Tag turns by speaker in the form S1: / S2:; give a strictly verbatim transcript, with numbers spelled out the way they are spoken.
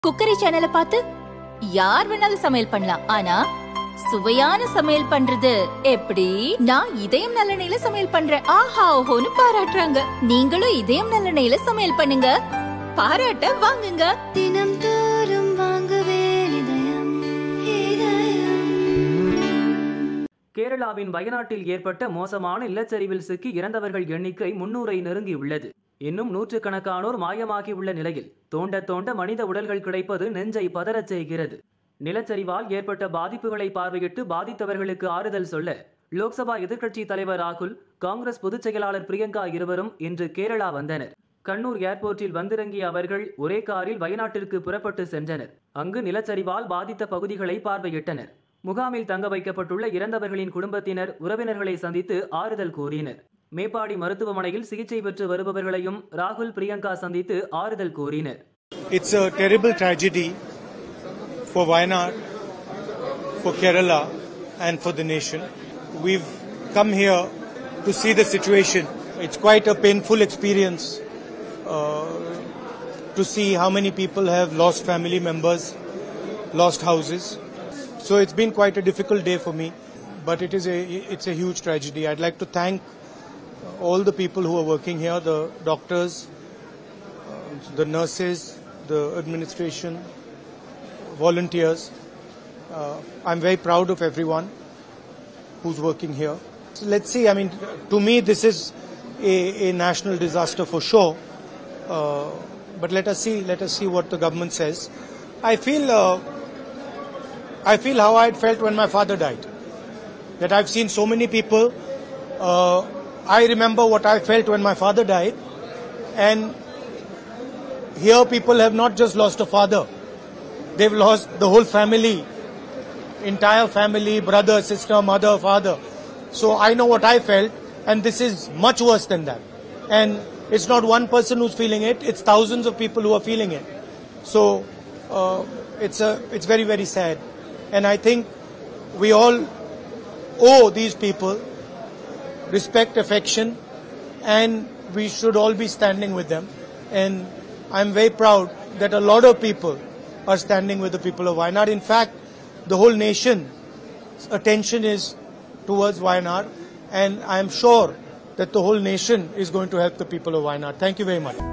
S1: Cookery சேனலை பார்த்து யார் வேணாலும் சமையல் பண்ணலாம். ஆனா சுவையான சமையல் பண்றது எப்படி? நான் இதயம் நல்லெண்ணெயில சமையல் பண்றேன். ஆஹா ஓஹோன்னு பாராட்டுறாங்க. நீங்களும் இதயம் நல்லெண்ணெயில சமையல் பண்ணுங்க, பாராட்ட வாங்குங்க.
S2: தினம் தோறும் வாங்குவே இதயம் இதயம்.
S3: கேரளாவின் வயநாட்டில் ஏற்பட்ட மோசமான நிலச்சரிவில் சிக்கி இறந்தவர்கள் எண்ணிக்கை முன்னூறை நெருங்கியுள்ளது. இன்னும் நூற்றுக்கணக்கானோர் மாயமாகி உள்ள நிலையில் தோண்ட தோண்ட மனித உடல்கள் கிடைப்பது நெஞ்சை பதறச் செய்கிறது. நிலச்சரிவால் ஏற்பட்ட பாதிப்புகளை பார்வையிட்டு பாதித்தவர்களுக்கு ஆறுதல் சொல்ல லோக்சபா எதிர்க்கட்சி தலைவர் ராகுல், காங்கிரஸ் பொதுச் செயலாளர் பிரியங்கா இருவரும் இன்று கேரளா வந்தனர். கண்ணூர் ஏர்போர்ட்டில் வந்திறங்கிய அவர்கள் ஒரே காரில் வயநாட்டிற்கு புறப்பட்டு சென்றனர். அங்கு நிலச்சரிவால் பாதித்த பகுதிகளை பார்வையிட்டனர். முகாமில் தங்க வைக்கப்பட்டுள்ள இறந்தவர்களின் குடும்பத்தினர் உறவினர்களை சந்தித்து ஆறுதல் கூறினர். மேப்பாடி மருத்துவமனையில் சிகிச்சை பெற்று வருபவர்களையும் ராகுல், பிரியங்கா சந்தித்து ஆறுதல் கூறினர்.
S4: It's a terrible tragedy for Wayanad, for Kerala and for the nation. We've come here to see the situation. It's quite a painful experience uh, to see how many people have lost family members, lost houses. So it's been quite a difficult day for me, but it is a it's a huge tragedy. I'd like to thank all the people who are working here, the doctors, uh, the nurses, the administration, volunteers. Uh, I'm very proud of everyone who's working here. So let's see, I mean, to me this is a, a national disaster for sure. Uh, but let us see, let us see what the government says. I feel, uh, I feel how I felt when my father died. That I've seen so many people. Uh, I remember what I felt when my father died, and here people have not just lost a father, they've lost the whole family, entire family, brother, sister, mother, father. So I know what I felt, and this is much worse than that. And it's not one person who's feeling it, it's thousands of people who are feeling it. So uh, it's a, it's very, very sad. And I think we all owe these people respect, affection, and we should all be standing with them. And I'm very proud that a lot of people are standing with the people of Wayanad. In fact, the whole nation's attention is towards Wayanad, and I'm sure that the whole nation is going to help the people of Wayanad. Thank you very much.